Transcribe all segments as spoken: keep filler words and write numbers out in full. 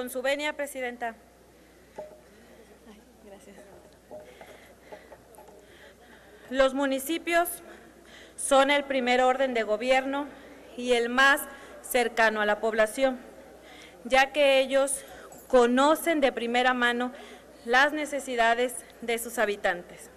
Con su venia, Presidenta. Ay, gracias. Los municipios son el primer orden de gobierno y el más cercano a la población, ya que ellos conocen de primera mano las necesidades de sus habitantes.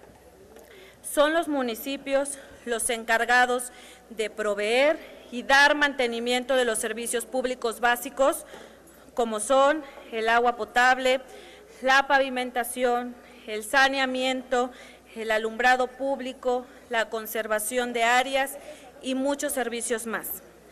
Son los municipios los encargados de proveer y dar mantenimiento de los servicios públicos básicos, como son el agua potable, la pavimentación, el saneamiento, el alumbrado público, la conservación de áreas y muchos servicios más.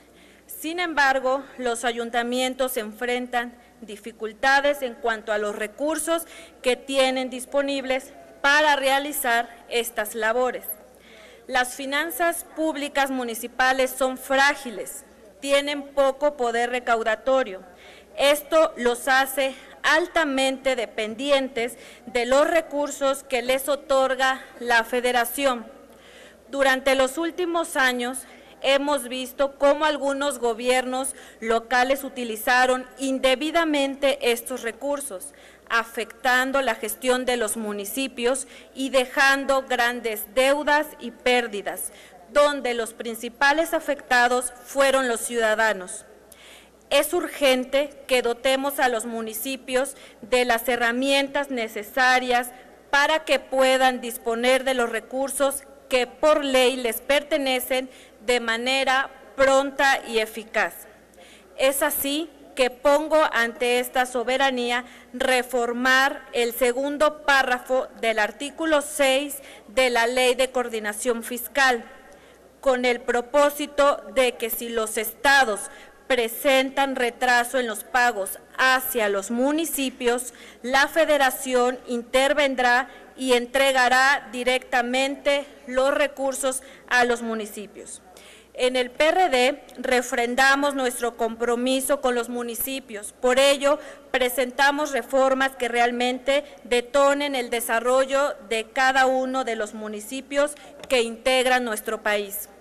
Sin embargo, los ayuntamientos se enfrentan dificultades en cuanto a los recursos que tienen disponibles para realizar estas labores. Las finanzas públicas municipales son frágiles, tienen poco poder recaudatorio. Esto los hace altamente dependientes de los recursos que les otorga la Federación. Durante los últimos años hemos visto cómo algunos gobiernos locales utilizaron indebidamente estos recursos, afectando la gestión de los municipios y dejando grandes deudas y pérdidas, donde los principales afectados fueron los ciudadanos. Es urgente que dotemos a los municipios de las herramientas necesarias para que puedan disponer de los recursos que por ley les pertenecen de manera pronta y eficaz. Es así que pongo ante esta soberanía reformar el segundo párrafo del artículo seis de la Ley de Coordinación Fiscal, con el propósito de que si los estados presentan retraso en los pagos hacia los municipios, la Federación intervendrá y entregará directamente los recursos a los municipios. En el P R D refrendamos nuestro compromiso con los municipios, por ello presentamos reformas que realmente detonen el desarrollo de cada uno de los municipios que integran nuestro país.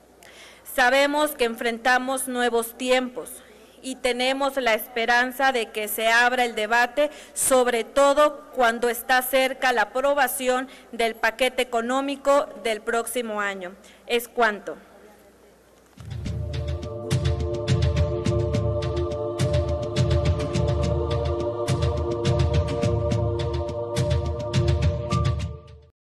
Sabemos que enfrentamos nuevos tiempos y tenemos la esperanza de que se abra el debate, sobre todo cuando está cerca la aprobación del paquete económico del próximo año. Es cuanto.